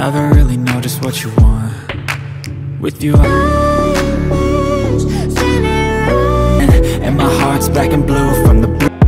never really know just what you want. With you and my heart's black and blue from the blue.